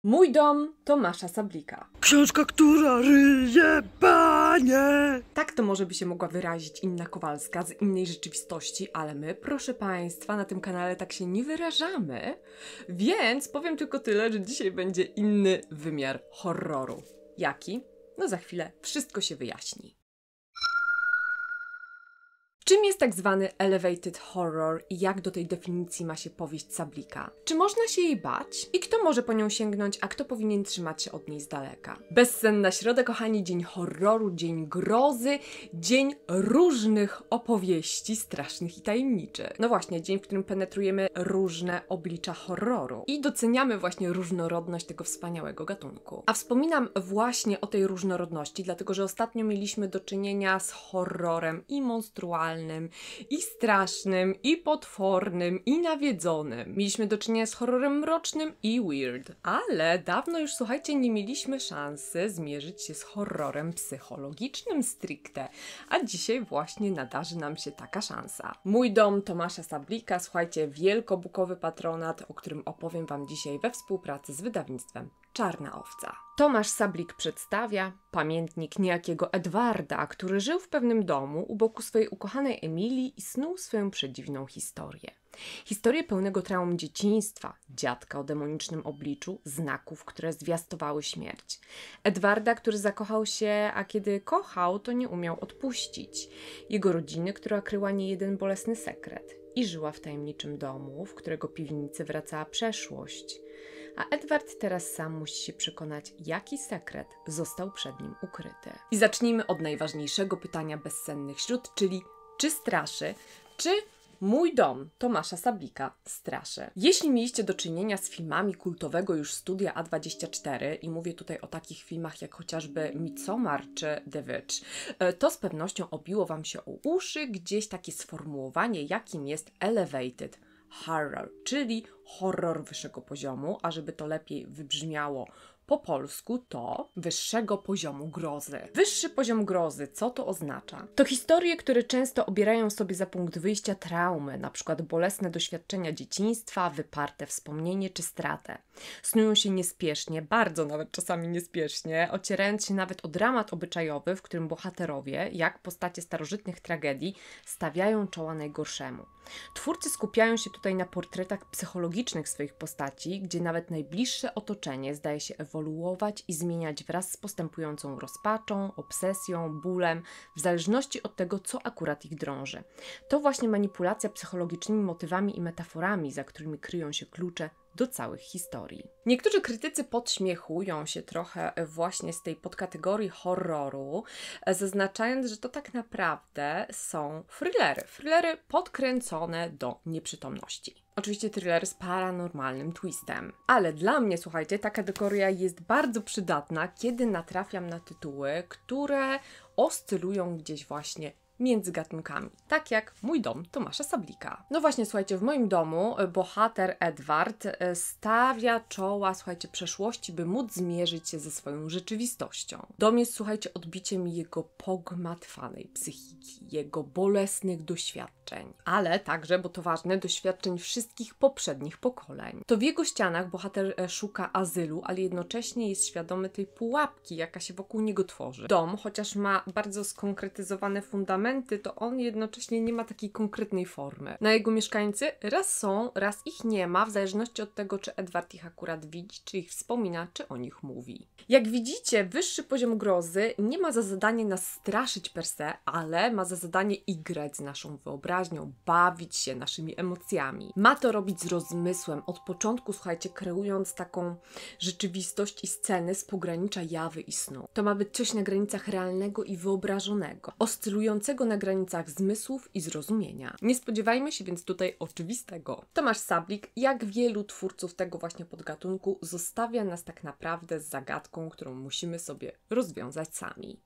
Mój dom Tomasza Sablika. Książka, która ryje banie. Tak to może by się mogła wyrazić Inna Kowalska z innej rzeczywistości, ale my, proszę Państwa, na tym kanale tak się nie wyrażamy, więc powiem tylko tyle, że dzisiaj będzie inny wymiar horroru. Jaki? No za chwilę wszystko się wyjaśni. Czym jest tak zwany elevated horror i jak do tej definicji ma się powieść Sablika? Czy można się jej bać? I kto może po nią sięgnąć, a kto powinien trzymać się od niej z daleka? Bezsenna środa, kochani, dzień horroru, dzień grozy, dzień różnych opowieści strasznych i tajemniczych. No właśnie, dzień, w którym penetrujemy różne oblicza horroru i doceniamy właśnie różnorodność tego wspaniałego gatunku. A wspominam właśnie o tej różnorodności, dlatego że ostatnio mieliśmy do czynienia z horrorem i monstrualnym, i strasznym, i potwornym, i nawiedzonym. Mieliśmy do czynienia z horrorem mrocznym i weird. Ale dawno już, słuchajcie, nie mieliśmy szansy zmierzyć się z horrorem psychologicznym stricte. A dzisiaj właśnie nadarzy nam się taka szansa. Mój dom Tomasza Sablika, słuchajcie, wielkobukowy patronat, o którym opowiem Wam dzisiaj we współpracy z wydawnictwem Czarna Owca. Tomasz Sablik przedstawia pamiętnik niejakiego Edwarda, który żył w pewnym domu u boku swojej ukochanej Emilii i snuł swoją przedziwną historię. Historię pełnego traum dzieciństwa, dziadka o demonicznym obliczu, znaków, które zwiastowały śmierć. Edwarda, który zakochał się, a kiedy kochał, to nie umiał odpuścić. Jego rodziny, która kryła niejeden bolesny sekret i żyła w tajemniczym domu, w którego piwnicy wracała przeszłość. A Edward teraz sam musi się przekonać, jaki sekret został przed nim ukryty. I zacznijmy od najważniejszego pytania bezsennych śród, czyli czy straszy, czy Mój dom Tomasza Sablika straszy. Jeśli mieliście do czynienia z filmami kultowego już studia A24 i mówię tutaj o takich filmach jak chociażby Midsommar czy The Witch, to z pewnością obiło Wam się o uszy gdzieś takie sformułowanie, jakim jest elevated horror, czyli horror wyższego poziomu, a żeby to lepiej wybrzmiało po polsku, to wyższego poziomu grozy. Wyższy poziom grozy, co to oznacza? To historie, które często obierają sobie za punkt wyjścia traumy, na przykład bolesne doświadczenia dzieciństwa, wyparte wspomnienie czy stratę. Snują się niespiesznie, bardzo nawet czasami niespiesznie, ocierając się nawet o dramat obyczajowy, w którym bohaterowie, jak postacie starożytnych tragedii, stawiają czoła najgorszemu. Twórcy skupiają się tutaj na portretach psychologicznych swoich postaci, gdzie nawet najbliższe otoczenie zdaje się ewoluować i zmieniać wraz z postępującą rozpaczą, obsesją, bólem, w zależności od tego, co akurat ich drąży. To właśnie manipulacja psychologicznymi motywami i metaforami, za którymi kryją się klucze do całych historii. Niektórzy krytycy podśmiechują się trochę właśnie z tej podkategorii horroru, zaznaczając, że to tak naprawdę są thrillery. Thrillery podkręcone do nieprzytomności. Oczywiście thrillery z paranormalnym twistem. Ale dla mnie, słuchajcie, ta kategoria jest bardzo przydatna, kiedy natrafiam na tytuły, które oscylują gdzieś właśnie między gatunkami, tak jak Mój dom Tomasza Sablika. No właśnie, słuchajcie, w moim domu bohater Edward stawia czoła, słuchajcie, przeszłości, by móc zmierzyć się ze swoją rzeczywistością. Dom jest, słuchajcie, odbiciem jego pogmatwanej psychiki, jego bolesnych doświadczeń, ale także, bo to ważne, doświadczeń wszystkich poprzednich pokoleń. To w jego ścianach bohater szuka azylu, ale jednocześnie jest świadomy tej pułapki, jaka się wokół niego tworzy. Dom, chociaż ma bardzo skonkretyzowane fundamenty, to on jednocześnie nie ma takiej konkretnej formy. Na jego mieszkańcy raz są, raz ich nie ma, w zależności od tego, czy Edward ich akurat widzi, czy ich wspomina, czy o nich mówi. Jak widzicie, wyższy poziom grozy nie ma za zadanie nas straszyć per se, ale ma za zadanie igrać z naszą wyobraźnią, bawić się naszymi emocjami. Ma to robić z rozmysłem, od początku, słuchajcie, kreując taką rzeczywistość i sceny z pogranicza jawy i snu. To ma być coś na granicach realnego i wyobrażonego, oscylującego na granicach zmysłów i zrozumienia. Nie spodziewajmy się więc tutaj oczywistego. Tomasz Sablik, jak wielu twórców tego właśnie podgatunku, zostawia nas tak naprawdę z zagadką, którą musimy sobie rozwiązać sami.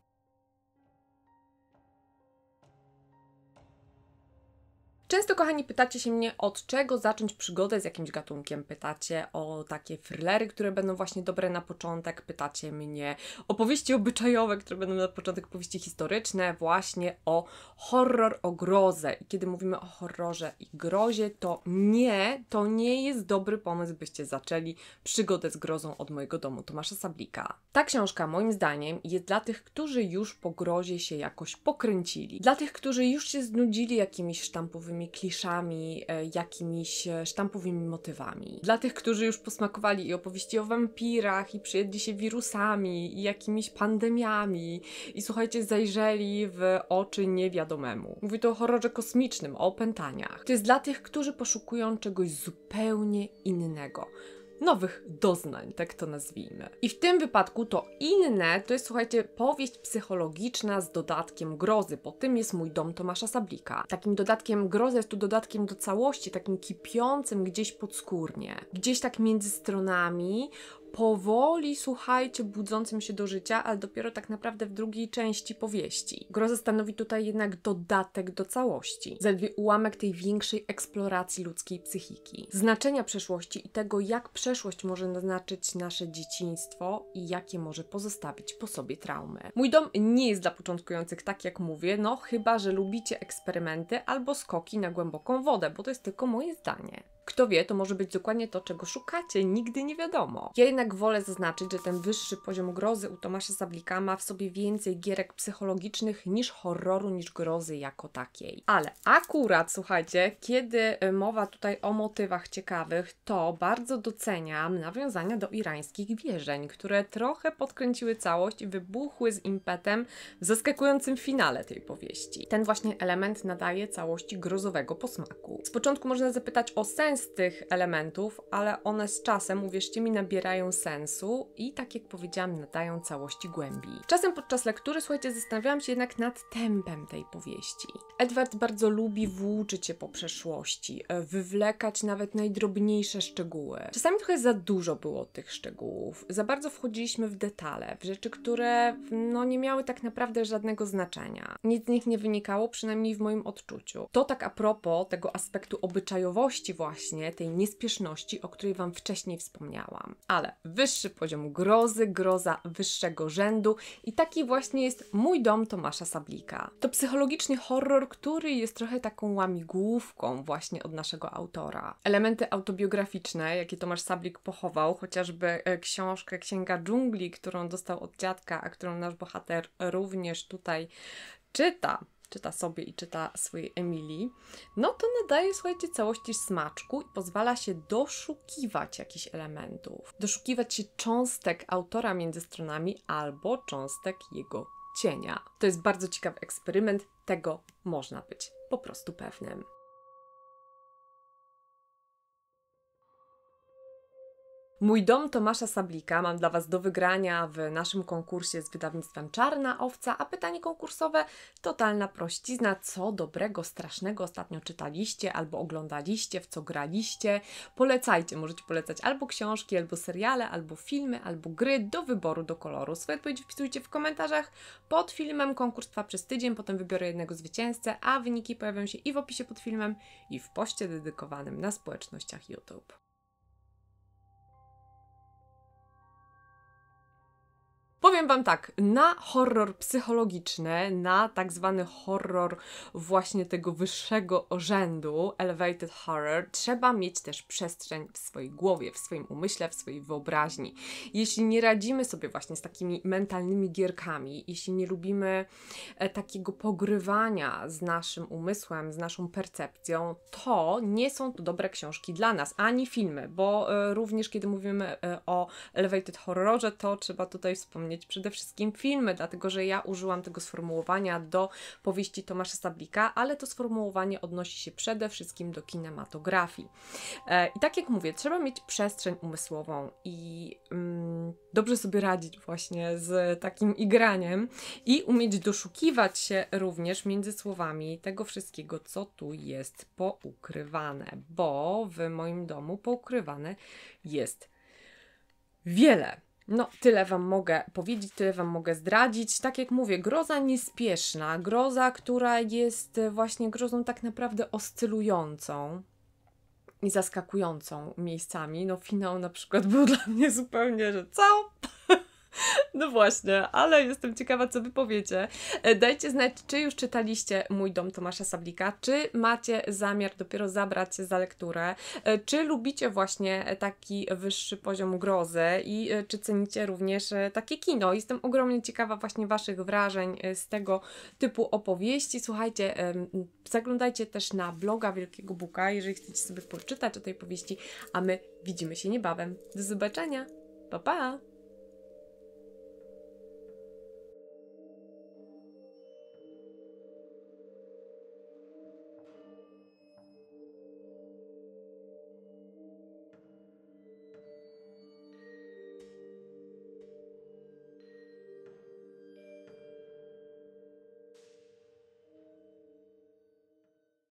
Często, kochani, pytacie się mnie, od czego zacząć przygodę z jakimś gatunkiem. Pytacie o takie thrillery, które będą właśnie dobre na początek. Pytacie mnie o powieści obyczajowe, które będą na początek powieści historyczne. Właśnie o horror, o grozę. I kiedy mówimy o horrorze i grozie, to nie jest dobry pomysł, byście zaczęli przygodę z grozą od Mojego domu Tomasza Sablika. Ta książka, moim zdaniem, jest dla tych, którzy już po grozie się jakoś pokręcili. Dla tych, którzy już się znudzili jakimiś sztampowymi kliszami, jakimiś sztampowymi motywami. Dla tych, którzy już posmakowali i opowieści o wampirach, i przyjedli się wirusami, i jakimiś pandemiami, i słuchajcie, zajrzeli w oczy niewiadomemu. Mówię tu o horrorze kosmicznym, o opętaniach. To jest dla tych, którzy poszukują czegoś zupełnie innego. Nowych doznań, tak to nazwijmy. I w tym wypadku to inne to jest, słuchajcie, powieść psychologiczna z dodatkiem grozy. Po tym jest Mój dom Tomasza Sablika. Takim dodatkiem grozy jest tu dodatkiem do całości, takim kipiącym gdzieś podskórnie. Gdzieś tak między stronami, powoli, słuchajcie, budzącym się do życia, ale dopiero tak naprawdę w drugiej części powieści. Groza stanowi tutaj jednak dodatek do całości. Zaledwie ułamek tej większej eksploracji ludzkiej psychiki. Znaczenia przeszłości i tego, jak przeszłość może naznaczyć nasze dzieciństwo i jakie może pozostawić po sobie traumy. Mój dom nie jest dla początkujących, tak jak mówię, no chyba, że lubicie eksperymenty albo skoki na głęboką wodę, bo to jest tylko moje zdanie. Kto wie, to może być dokładnie to, czego szukacie, nigdy nie wiadomo. Ja jednak wolę zaznaczyć, że ten wyższy poziom grozy u Tomasza Sablika ma w sobie więcej gierek psychologicznych niż horroru, niż grozy jako takiej. Ale akurat, słuchajcie, kiedy mowa tutaj o motywach ciekawych, to bardzo doceniam nawiązania do irańskich wierzeń, które trochę podkręciły całość i wybuchły z impetem w zaskakującym finale tej powieści. Ten właśnie element nadaje całości grozowego posmaku. Z początku można zapytać o sens tych elementów, ale one z czasem, uwierzcie mi, nabierają sensu i, tak jak powiedziałam, nadają całości głębi. Czasem podczas lektury, słuchajcie, zastanawiałam się jednak nad tempem tej powieści. Edward bardzo lubi włóczyć się po przeszłości, wywlekać nawet najdrobniejsze szczegóły. Czasami trochę za dużo było tych szczegółów, za bardzo wchodziliśmy w detale, w rzeczy, które nie miały tak naprawdę żadnego znaczenia. Nic z nich nie wynikało, przynajmniej w moim odczuciu. To tak a propos tego aspektu obyczajowości właśnie, tej niespieszności, o której Wam wcześniej wspomniałam. Ale wyższy poziom grozy, groza wyższego rzędu i taki właśnie jest Mój dom Tomasza Sablika. To psychologiczny horror, który jest trochę taką łamigłówką właśnie od naszego autora. Elementy autobiograficzne, jakie Tomasz Sablik pochował, chociażby książkę Księga dżungli, którą dostał od dziadka, a którą nasz bohater również tutaj czyta sobie i czyta swojej Emilii, no to nadaje, słuchajcie, całości smaczku i pozwala się doszukiwać jakichś elementów. Doszukiwać się cząstek autora między stronami albo cząstek jego cienia. To jest bardzo ciekawy eksperyment, tego można być po prostu pewnym. Mój dom Tomasza Sablika mam dla Was do wygrania w naszym konkursie z wydawnictwem Czarna Owca, a pytanie konkursowe totalna prościzna. Co dobrego, strasznego ostatnio czytaliście albo oglądaliście, w co graliście? Polecajcie, możecie polecać albo książki, albo seriale, albo filmy, albo gry do wyboru, do koloru. Swoje odpowiedzi wpisujcie w komentarzach pod filmem. Konkurs trwa przez tydzień, potem wybiorę jednego zwycięzcę, a wyniki pojawią się i w opisie pod filmem, i w poście dedykowanym na społecznościach YouTube. Powiem Wam tak, na horror psychologiczny, na tak zwany horror właśnie tego wyższego rzędu, elevated horror, trzeba mieć też przestrzeń w swojej głowie, w swoim umyśle, w swojej wyobraźni. Jeśli nie radzimy sobie właśnie z takimi mentalnymi gierkami, jeśli nie lubimy takiego pogrywania z naszym umysłem, z naszą percepcją, to nie są to dobre książki dla nas, ani filmy, bo również kiedy mówimy o elevated horrorze, to trzeba tutaj wspomnieć przede wszystkim filmy, dlatego że ja użyłam tego sformułowania do powieści Tomasza Sablika, ale to sformułowanie odnosi się przede wszystkim do kinematografii. I tak jak mówię, trzeba mieć przestrzeń umysłową i dobrze sobie radzić właśnie z takim igraniem i umieć doszukiwać się również między słowami tego wszystkiego, co tu jest poukrywane, bo w moim domu poukrywane jest wiele. No, tyle Wam mogę powiedzieć, tyle Wam mogę zdradzić. Tak jak mówię, groza niespieszna, groza, która jest właśnie grozą tak naprawdę oscylującą i zaskakującą miejscami. No, finał na przykład był dla mnie zupełnie, że co? No właśnie, ale jestem ciekawa, co Wy powiecie. Dajcie znać, czy już czytaliście Mój dom Tomasza Sablika, czy macie zamiar dopiero zabrać się za lekturę, czy lubicie właśnie taki wyższy poziom grozy i czy cenicie również takie kino. Jestem ogromnie ciekawa właśnie Waszych wrażeń z tego typu opowieści. Słuchajcie, zaglądajcie też na bloga Wielkiego Buka, jeżeli chcecie sobie poczytać o tej powieści, a my widzimy się niebawem. Do zobaczenia. Pa, pa!